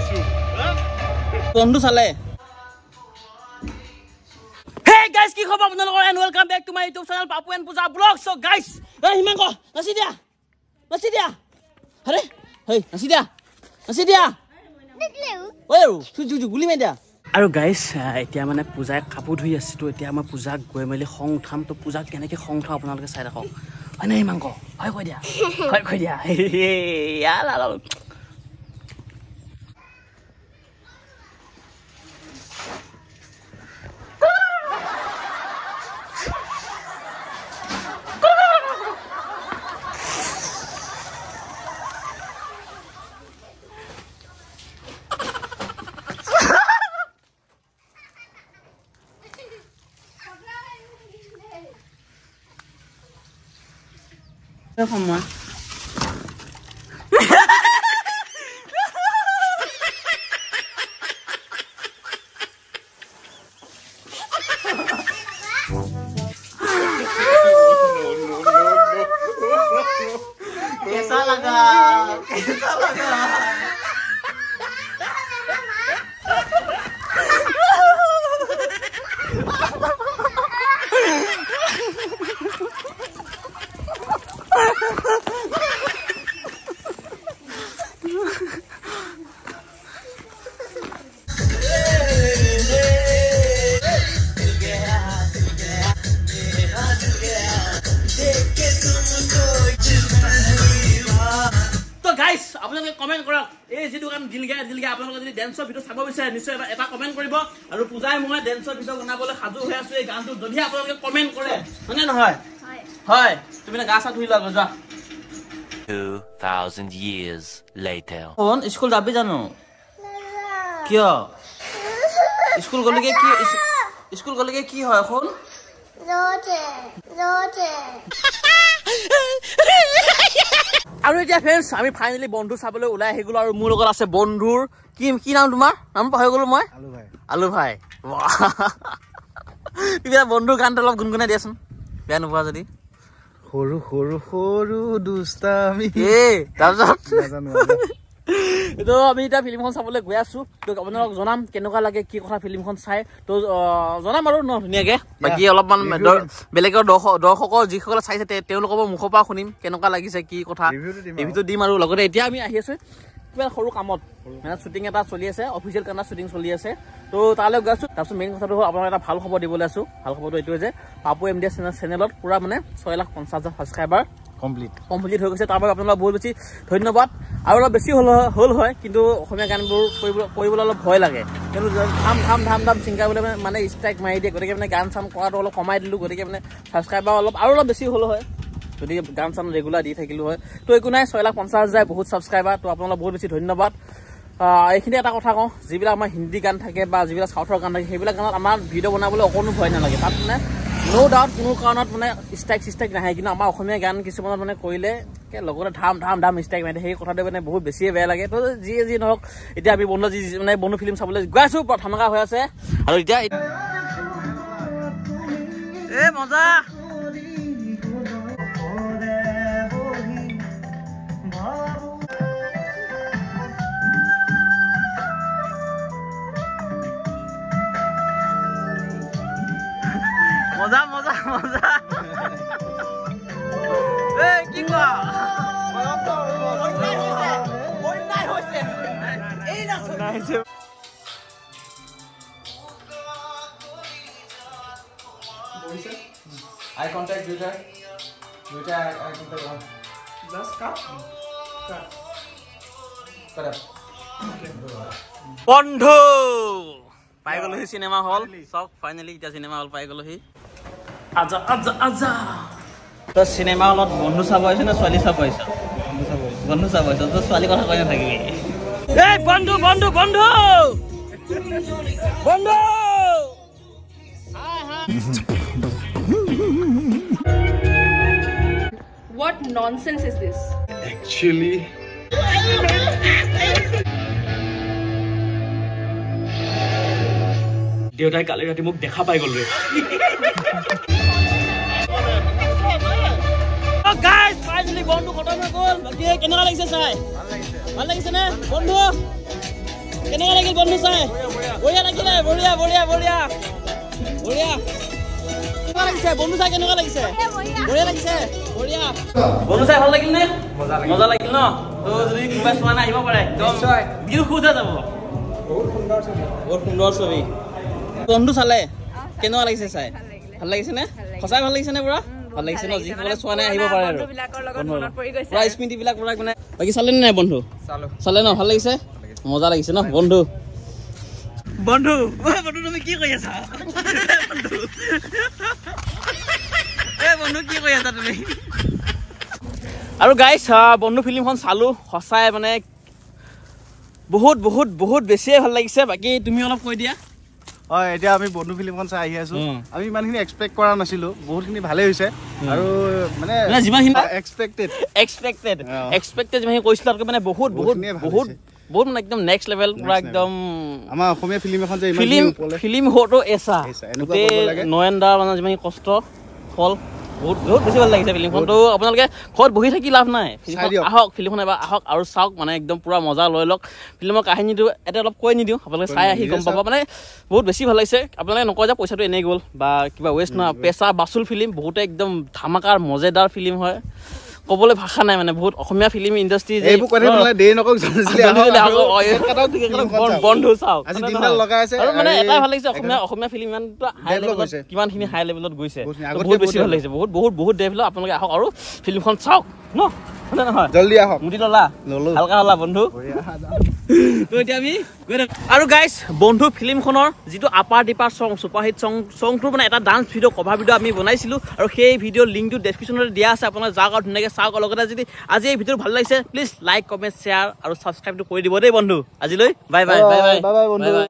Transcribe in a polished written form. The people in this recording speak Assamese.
আছো বন্ধু চালে Hey guys কি খবৰ আপোনালোকৰ and welcome back to my YouTube channel Papu and Puja Vlog so guys এই হিমাংক নাচি দিয়া আরে হেই নাচি দিয়া নিকলেও ওই সুজু গুলি মাই দিয়া আৰু গাইস এতিয়া মানে পূজাক কাপোৰ ধুই আছে তো এতিয়া মই পূজাক গৈ মেলি খং উঠাম তো পূজাক কেনেকৈ খং উঠাম আপোনালোকে চাই ৰাখক হয় নাই হিমাংক হয় কৈ দিয়া ইয়ালা Come on. कैसा लगा? Guys, আপোনালোকে কমেন্ট কৰক এই যেটো কাম দিলগা আপোনালোকে যদি ড্যান্সৰ ভিডিও চাব বিচাৰে নিশ্চয় এটা কমেন্ট কৰিব আৰু পূজাই মই ড্যান্সৰ ভিডিও বনাবলৈ সাজু হৈ আছো এই গানটো যদি আপোনালোকে কমেন্ট কৰে মানে নহয় হয় তুমি না গাছা ধুই লোৱা যা 2000 years later কোন স্কুল যাবি জানো কিয় স্কুল গলগে কি হয় কোন রোটে আৰু এতিয়া फ्रेंड्स আমি ফাইনালি বন্ধু চাবলৈ ওলাই আহি গলো আৰু মোৰ লগত আছে বন্ধুৰ কি নাম তোমাৰ নাম পাহৰি গলো মই আলু ভাই কিবা বন্ধু গানটো অলপ গুনগুনাই দিয়াচোন বেয়া নোপোৱা যদি সৰু দুষ্টামি তাৰপিছত তো আমি এটা ফিল্মখন চাবলৈ গৈ আছো তো আপোনালোকক জনাম কেনেকুৱা লাগে কি কথা ফিল্মখন চাই তো জনাম আৰু ন ধুনীয়াকে বাকি অলপমান বেলেগৰ দৰ্শকৰ যিসকলে চাইছে তেওঁলোকৰ মুখৰ পৰা শুনিম কেনেকুৱা লাগিছে কি কথা ৰিভিউটো দিম আৰু লগতে এতিয়া আমি আহি আছো কিবা সৰু কামত মানে শুটিং এটা চলি আছে অফিচিয়েল কামত শুটিং চলি আছে তো তালৈ গৈ আছো তাৰপিছত মেইন কথাটো হ'ল আপোনাক এটা ভাল খবৰ দিবলৈ আছো ভাল খবৰটো এইটোৱে যে পাপু এমডিএছ চেনেলত পুৰা মানে 6,50,000 সাবস্ক্ৰাইবাৰ কমপ্লিট হৈ গৈছে তাৰ বাবে আপোনালোক বহুত বেছি ধন্যবাদ আৰু অলপ বেছি হ'ল হয় কিন্তু অসমীয়া গানবোৰ কৰিবলৈ অলপ ভয় লাগে কিন্তু ধাম চিংগাৰ বোলে মানে ষ্ট্ৰাইক মাৰি দিয়ে গতিকে মানে গান চান কৰাটো অলপ কমাই দিলোঁ গতিকে মানে ছাবস্ক্ৰাইবাৰ অলপ বেছি হ'ল হয় যদি গান চান ৰেগুলাৰ দি থাকিলোঁ হয় তো একো নাই 6,50,000 বহুত ছাবস্ক্ৰাইবাৰ তো আপোনালোক বহুত বেছি ধন্যবাদ এইখিনি এটা কথা কওঁ যিবিলাক আমাৰ হিন্দী গান থাকে বা যিবিলাক চাউথৰ গান থাকে সেইবিলাক গানত আমাৰ ভিডিঅ' বনাবলৈ অকণো ভয় নালাগে তাত মানে নো ডাউট কোনো কাৰণত মানে ষ্ট্ৰাইক নাহে কিন্তু আমাৰ অসমীয়া গান কিছুমানত মানে কৰিলে লগতে ধাম ষ্ট্ৰাইক মাৰে সেই কথাটো মানে বহুত বেছিয়ে বেয়া লাগে তো যি নহওক এতিয়া আমি বন্ধু ফিল্ম চাবলৈ গৈ আছো বৰ ধামাকা হৈ আছে আৰু এতিয়া মজা কি কোৱা Eye contact, Twitter, eye contact on. Just cut. বন্ধু পাই গলোহি চিনেমা হল সব ফাইনালি এতিয়া চিনেমা হল পাই গলোহি আজা তো চিনেমা হলত বন্ধু চাব আহিছে না ছোৱালী চাব আহিছে বন্ধু চাব আহিছে তো ছোৱালী কথা কৈ নাথাকিবি এই বন্ধু What nonsense is this? Actually, দেউতাই কালি ৰাতি মোক দেখা পাই গল ৰে গাইস ফাইনালি বন্ধু খতম হৈ গল বাকি কেনেকুৱা লাগিছে চাই ভাল লাগিছে নে বন্ধু কেনেকুৱা লাগিল বন্ধু চাই বঢ়িয়া লাগিলে বঢ়িয়া বঢ়িয়া বঢ়িয়া বঢ়িয়া কেনেকুৱা লাগিছে বন্ধু চাই কেনেকুৱা লাগিছে বঢ়িয়া লাগিছে বঢ়িয়া বন্ধু চাই ভাল লাগিল নে মজা লাগিল ন তো যদি কোনোবাই চোৱা নাই আহিব পাৰে একদম ভিউ খুঁজা যাব বহুত সুন্দৰ ছবি বন্ধু চালে কেনেকুৱা লাগিছে চাই ভাল লাগিছে নে সঁচাই ভাল লাগিছে নে পুৰা ভাল লাগিছে ন যিসকলে চোৱা নাই আহিব পাৰে আৰু পুৰা স্মৃতিবিলাক পুৰা মানে বাকী চালে নে নাই বন্ধু চালে ন ভাল লাগিছে মজা লাগিছে ন বন্ধু বন্ধু বন্ধু তুমি কি কৰি আছা বন্ধু কি কৰি আছা তুমি আৰু গাইছ বন্ধু ফিল্মখন চালো সঁচাই মানে বহুত বহুত বহুত বেছিয়ে ভাল লাগিছে বাকী তুমি অলপ কৈ দিয়া হয় এতিয়া আমি বন্ধু ফিল্মখন চাই আহি আছো আমি ইমানখিনি এক্সপেক্ট কৰা নাছিলো বহুতখিনি ভালেই হৈছে আৰু মানে যিমানখিনি এক্সপেক্টেড যিমানখিনি কৈছিলো তাতকৈ মানে বহুত বহুত বহুত বহুত মানে একদম নেক্সট লেভেল পুৰা একদম আমাৰ অসমীয়া ফিল্ম এখন যে ফিল্ম হটো এছা গোটেই নয়নদাৰ মানে যিমানখিনি কষ্ট ফল বহুত বহুত বেছি ভাল লাগিছে ফিল্মখনটো আপোনালোকে ঘৰত বহি থাকি লাভ নাই আহক ফিল্মখন এবাৰ আহক আৰু চাওক মানে একদম পুৰা মজা লৈ লওক ফিল্মৰ কাহিনীটো এটা অলপ কৈ নিদিওঁ আপোনালোকে চাই আহি গম পাব মানে বহুত বেছি ভাল লাগিছে আপোনালোকে নকয় যে পইচাটো এনেই গ'ল বা কিবা ৱেষ্ট নহয় পেচা বাচুল ফিল্ম বহুতে একদম ধামাকাৰ মজেদাৰ ফিল্ম হয় ক'বলৈ ভাষা নাই মানে বহুত অসমীয়া ফিল্ম ইণ্ডাষ্ট্ৰি বন্ধু চাওক আৰু মানে এটাই ভাল লাগিছে অসমীয়া ফিল্ম ইমানটো হাই লেভেলত কিমানখিনি হাই লেভেলত গৈছে বহুত বেছি ভাল লাগিছে বহুত বহুত বহুত ডেভেলপ আপোনালোকে আহক আৰু ফিল্মখন চাওক ন নহয় জলদি আহক মুঠি ললা হালকা হলা বন্ধু তো এতিয়া আমি আৰু গাইছ বন্ধু ফিল্মখনৰ যিটো আপাৰ ডিপাৰ চং ছুপাৰহিট চংটোৰ মানে এটা ডান্স ভিডিঅ' কভাৰ ভিডিঅ' আমি বনাইছিলোঁ আৰু সেই ভিডিঅ'ৰ লিংকটো ডেছক্ৰিপশ্যনত দিয়া আছে আপোনালোকে যাওক আৰু ধুনীয়াকৈ চাওক আৰু লগতে যদি আজি এই ভিডিঅ'টো ভাল লাগিছে প্লিজ লাইক কমেণ্ট শ্বেয়াৰ আৰু ছাবস্ক্ৰাইবটো কৰি দিব দেই বন্ধু আজিলৈ bye bye bye bye bye bye